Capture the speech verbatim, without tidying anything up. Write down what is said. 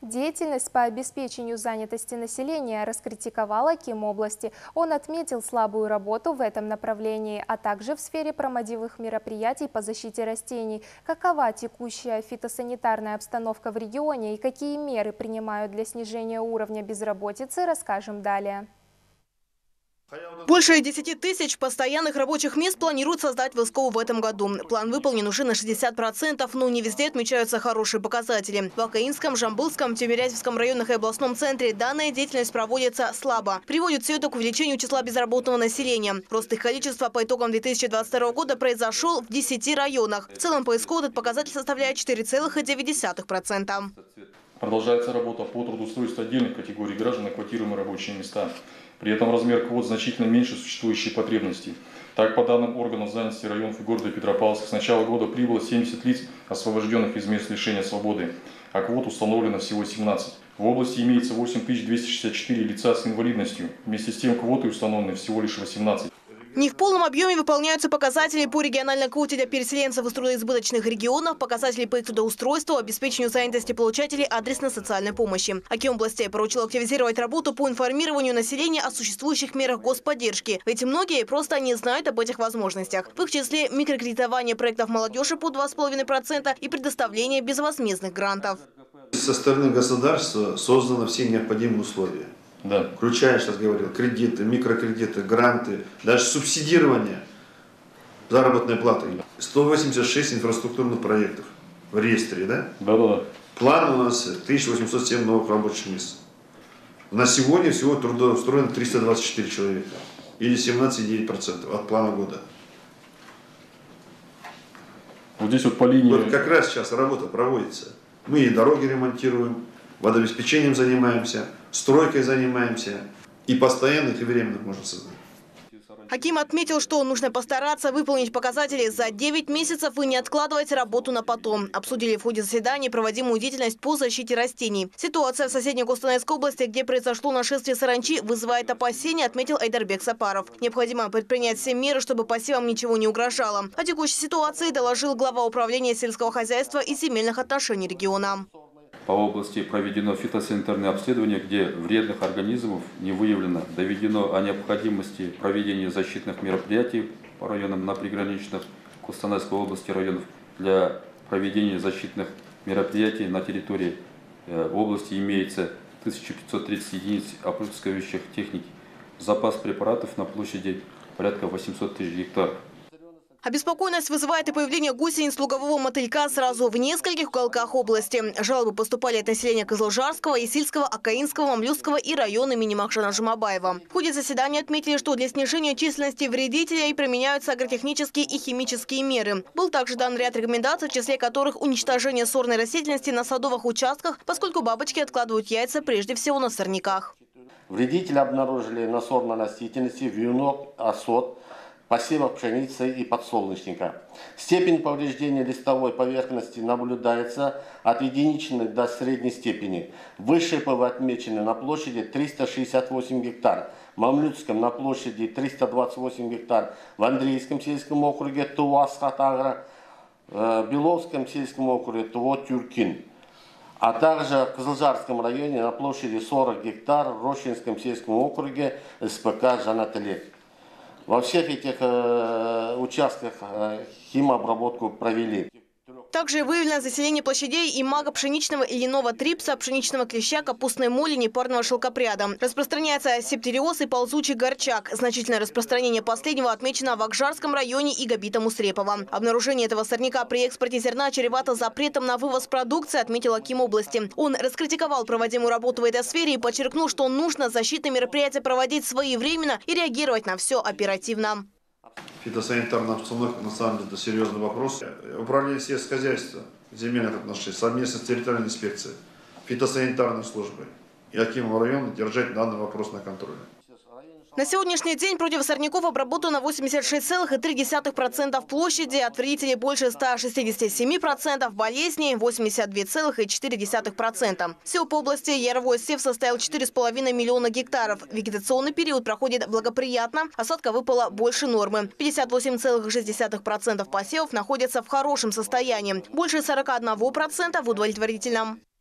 Деятельность по обеспечению занятости населения раскритиковал аким области. Он отметил слабую работу в этом направлении, а также в сфере промывных мероприятий по защите растений. Какова текущая фитосанитарная обстановка в регионе и какие меры принимают для снижения уровня безработицы, расскажем далее. Больше десяти тысяч постоянных рабочих мест планируют создать в СКО в этом году. План выполнен уже на шестьдесят процентов, но не везде отмечаются хорошие показатели. В Акаинском, Жамбылском, Тимирязевском районах и областном центре данная деятельность проводится слабо. Приводит все это к увеличению числа безработного населения. Рост их количества по итогам две тысячи двадцать второго года произошел в десяти районах. В целом по СКО этот показатель составляет четыре целых девять десятых процента. Продолжается работа по трудоустройству отдельных категорий граждан на квотируемые рабочие места. При этом размер квот значительно меньше существующей потребностей. Так, по данным органов занятости районов и города Петропавловска, с начала года прибыло семьдесят лиц, освобожденных из мест лишения свободы, а квот установлено всего семнадцать. В области имеется восемь тысяч двести шестьдесят четыре лица с инвалидностью. Вместе с тем квоты установлены всего лишь восемнадцать. Не в полном объеме выполняются показатели по региональной квоте для переселенцев из трудоизбыточных регионов, показатели по их трудоустройству, обеспечению занятости получателей адресной-социальной помощи. Аким областей поручил активизировать работу по информированию населения о существующих мерах господдержки. Ведь многие просто не знают об этих возможностях. В их числе микрокредитование проектов молодежи по два с половиной процента и предоставление безвозмездных грантов. Со стороны государства созданы все необходимые условия. Да. Включая, сейчас говорил, кредиты, микрокредиты, гранты, даже субсидирование заработной платы. сто восемьдесят шесть инфраструктурных проектов в реестре, да? Да, да, да. План у нас тысяча восемьсот семь новых рабочих мест. На сегодня всего трудоустроено триста двадцать четыре человека, или семнадцать целых девять десятых процента от плана года. Вот здесь вот по линии... Вот как раз сейчас работа проводится. Мы и дороги ремонтируем, водообеспечением занимаемся, стройкой занимаемся, и постоянных, и временных можно создать. Аким отметил, что нужно постараться выполнить показатели за девять месяцев и не откладывать работу на потом. Обсудили в ходе заседания проводимую деятельность по защите растений. Ситуация в соседней Костанайской области, где произошло нашествие саранчи, вызывает опасения, отметил Айдарбек Сапаров. Необходимо предпринять все меры, чтобы посевам ничего не угрожало. О текущей ситуации доложил глава управления сельского хозяйства и земельных отношений региона. По области проведено фитосанитарное обследование, где вредных организмов не выявлено. Доведено о необходимости проведения защитных мероприятий по районам на приграничных Костанайской области районов. Для проведения защитных мероприятий на территории области имеется тысяча пятьсот тридцать единиц опрыскивающих техник. Запас препаратов на площади порядка восьмисот тысяч гектаров. Обеспокоенность вызывает и появление гусениц лугового мотылька сразу в нескольких уголках области. Жалобы поступали от населения Кызылжарского, Исильского, Акаинского, Мамлюского и района имени Махшана Жумабаева. В ходе заседания отметили, что для снижения численности вредителей применяются агротехнические и химические меры. Был также дан ряд рекомендаций, в числе которых уничтожение сорной растительности на садовых участках, поскольку бабочки откладывают яйца прежде всего на сорняках. Вредители обнаружили на сорной растительности вьюнок, осот, посевов пшеницы и подсолнечника. Степень повреждения листовой поверхности наблюдается от единичной до средней степени. Высшие ПВ отмечены на площади триста шестьдесят восемь гектар, в Мамлютском на площади триста двадцать восемь гектар, в Андрейском сельском округе Тувас-Хатагра, в Беловском сельском округе Туво-Тюркин, а также в Кызылжарском районе на площади сорок гектар, в Рощинском сельском округе СПК «Жанателек». Во всех этих э, участках э, химообработку провели. Также выявлено заселение площадей и мага пшеничного и льняного трипса, пшеничного клеща, капустной моли, непарного шелкопряда. Распространяется септериоз и ползучий горчак. Значительное распространение последнего отмечено в Акжарском районе и Габита-Мусрепова. Обнаружение этого сорняка при экспорте зерна чревато запретом на вывоз продукции, отметил аким области. Он раскритиковал проводимую работу в этой сфере и подчеркнул, что нужно защитные мероприятия проводить своевременно и реагировать на все оперативно. Фитосанитарная обстановка, на самом деле, это серьезный вопрос. Управление сельскохозяйства, земельных отношений, совместно с территориальной инспекцией, фитосанитарной службой и акимом района держать данный вопрос на контроле. На сегодняшний день против сорняков обработано восемьдесят шесть целых три десятых процента площади, от вредителей больше ста шестидесяти семи процентов, болезней восемьдесят два целых четыре десятых процента. Всего по области яровой сев составил четыре с половиной миллиона гектаров. Вегетационный период проходит благоприятно, осадка выпала больше нормы. пятьдесят восемь целых шесть десятых процента посевов находятся в хорошем состоянии, больше сорока одного процента в удовлетворительном.